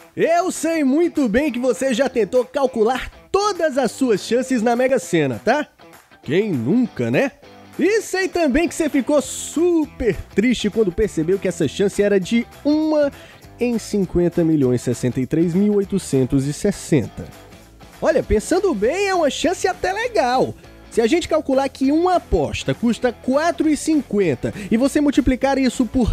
Eu sei muito bem que você já tentou calcular todas as suas chances na Mega Sena, tá? Quem nunca, né? E sei também que você ficou super triste quando percebeu que essa chance era de 1 em 50.063.860. Olha, pensando bem, é uma chance até legal. Se a gente calcular que uma aposta custa R$ 4,50 e você multiplicar isso por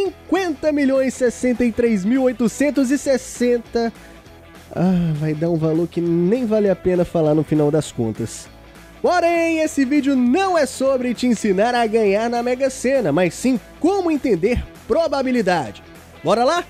50.063.860, vai dar um valor que nem vale a pena falar no final das contas. Porém, esse vídeo não é sobre te ensinar a ganhar na Mega Sena, mas sim como entender probabilidade. Bora lá?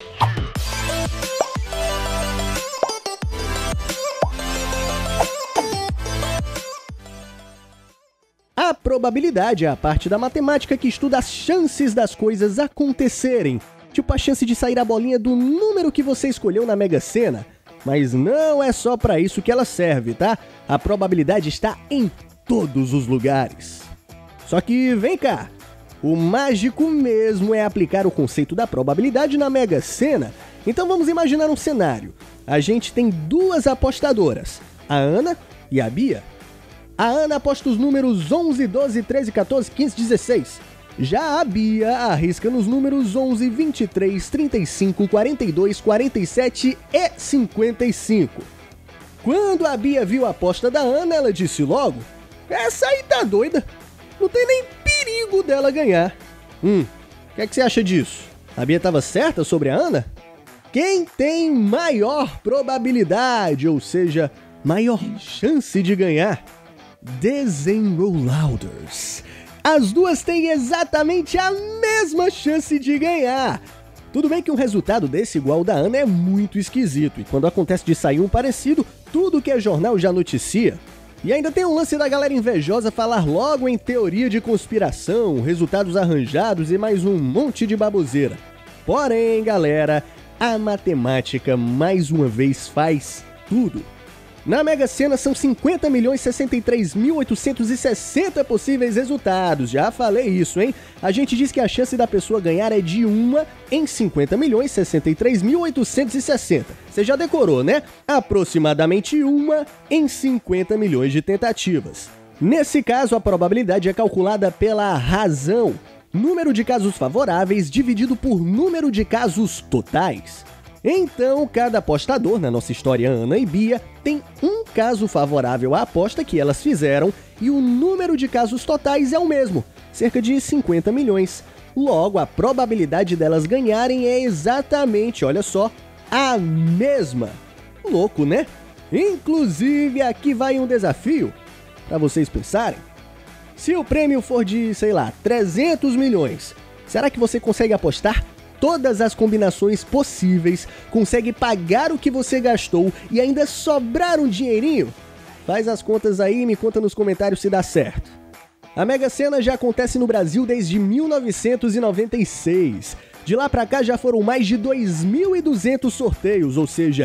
A probabilidade é a parte da matemática que estuda as chances das coisas acontecerem. Tipo a chance de sair a bolinha do número que você escolheu na Mega Sena. Mas não é só para isso que ela serve, tá? A probabilidade está em todos os lugares. Só que vem cá, o mágico mesmo é aplicar o conceito da probabilidade na Mega Sena. Então vamos imaginar um cenário. A gente tem duas apostadoras, a Ana e a Bia. A Ana aposta os números 11, 12, 13, 14, 15, 16. Já a Bia arrisca nos números 11, 23, 35, 42, 47 e 55. Quando a Bia viu a aposta da Ana, ela disse logo: "Essa aí tá doida, não tem nem perigo dela ganhar." O que você acha disso? A Bia estava certa sobre a Ana? Quem tem maior probabilidade, ou seja, maior chance de ganhar? Desenroladers. As duas têm exatamente a mesma chance de ganhar. Tudo bem que um resultado desse igual ao da Ana é muito esquisito, e quando acontece de sair um parecido, tudo que é jornal já noticia. E ainda tem um lance da galera invejosa falar logo em teoria de conspiração, resultados arranjados e mais um monte de baboseira. Porém, galera, a matemática mais uma vez faz tudo. Na Mega Sena são 50.063.860 possíveis resultados, já falei isso, hein? A gente diz que a chance da pessoa ganhar é de 1 em 50.063.860. Você já decorou, né? Aproximadamente 1 em 50 milhões de tentativas. Nesse caso, a probabilidade é calculada pela razão, número de casos favoráveis dividido por número de casos totais. Então, cada apostador, na nossa história Ana e Bia, tem um caso favorável à aposta que elas fizeram e o número de casos totais é o mesmo, cerca de 50 milhões. Logo, a probabilidade delas ganharem é exatamente, olha só, a mesma. Louco, né? Inclusive, aqui vai um desafio para vocês pensarem. Se o prêmio for de, sei lá, 300 milhões, será que você consegue apostar todas as combinações possíveis, consegue pagar o que você gastou e ainda sobrar um dinheirinho? Faz as contas aí e me conta nos comentários se dá certo. A Mega Sena já acontece no Brasil desde 1996. De lá pra cá já foram mais de 2.200 sorteios, ou seja,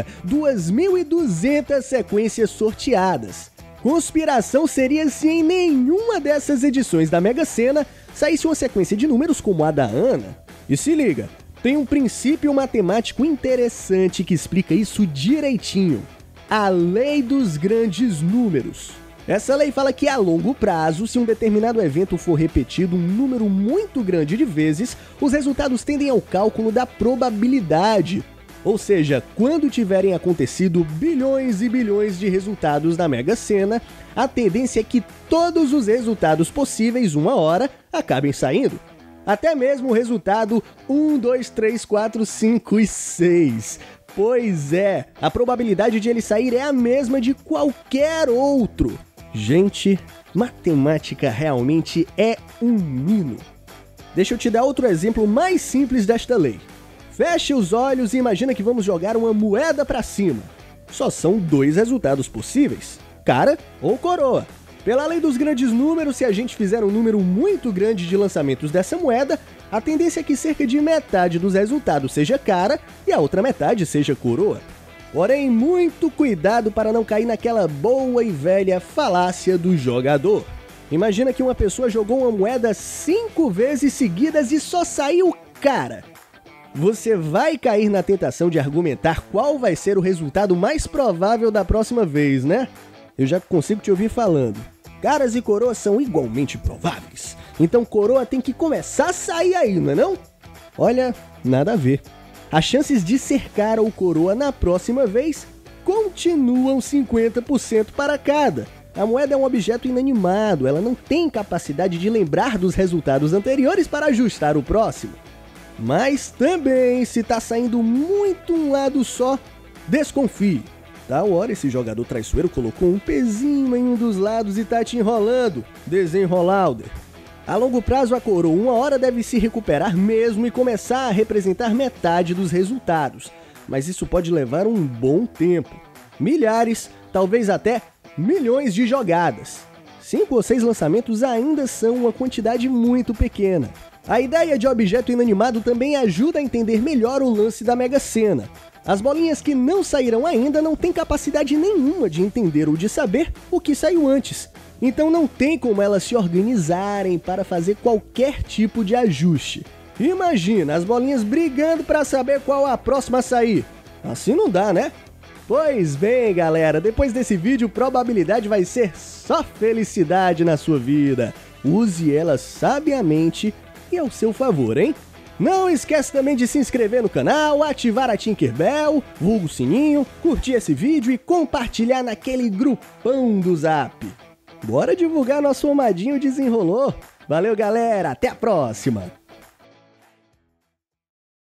2.200 sequências sorteadas. Conspiração seria se em nenhuma dessas edições da Mega Sena saísse uma sequência de números como a da Ana. E se liga, tem um princípio matemático interessante que explica isso direitinho. A lei dos grandes números. Essa lei fala que a longo prazo, se um determinado evento for repetido um número muito grande de vezes, os resultados tendem ao cálculo da probabilidade. Ou seja, quando tiverem acontecido bilhões e bilhões de resultados na Mega Sena, a tendência é que todos os resultados possíveis, uma hora, acabem saindo. Até mesmo o resultado 1, 2, 3, 4, 5 e 6. Pois é, a probabilidade de ele sair é a mesma de qualquer outro. Gente, matemática realmente é um mino. Deixa eu te dar outro exemplo mais simples desta lei. Feche os olhos e imagina que vamos jogar uma moeda para cima. Só são 2 resultados possíveis, cara ou coroa. Pela lei dos grandes números, se a gente fizer um número muito grande de lançamentos dessa moeda, a tendência é que cerca de metade dos resultados seja cara e a outra metade seja coroa. Porém, muito cuidado para não cair naquela boa e velha falácia do jogador. Imagina que uma pessoa jogou uma moeda 5 vezes seguidas e só saiu cara. você vai cair na tentação de argumentar qual vai ser o resultado mais provável da próxima vez, né? Eu já consigo te ouvir falando. Caras e coroas são igualmente prováveis. Então coroa tem que começar a sair aí, não é não? Olha, nada a ver. As chances de ser cara ou coroa na próxima vez continuam 50% para cada. A moeda é um objeto inanimado, ela não tem capacidade de lembrar dos resultados anteriores para ajustar o próximo. Mas também, se tá saindo muito um lado só, desconfie. Tal hora esse jogador traiçoeiro colocou um pezinho em um dos lados e tá te enrolando. Desenrolauder. A longo prazo, a coroa uma hora deve se recuperar mesmo e começar a representar metade dos resultados. Mas isso pode levar um bom tempo. Milhares, talvez até milhões de jogadas. 5 ou 6 lançamentos ainda são uma quantidade muito pequena. A ideia de objeto inanimado também ajuda a entender melhor o lance da Mega Sena. As bolinhas que não saíram ainda não têm capacidade nenhuma de entender ou de saber o que saiu antes. Então não tem como elas se organizarem para fazer qualquer tipo de ajuste. Imagina as bolinhas brigando para saber qual a próxima a sair. Assim não dá, né? Pois bem, galera, depois desse vídeo, probabilidade vai ser só felicidade na sua vida. Use ela sabiamente e ao seu favor, hein? Não esquece também de se inscrever no canal, ativar a Tinkerbell, vulgo o sininho, curtir esse vídeo e compartilhar naquele grupão do Zap. Bora divulgar nosso Amadinho Desenrolou. Valeu, galera, até a próxima!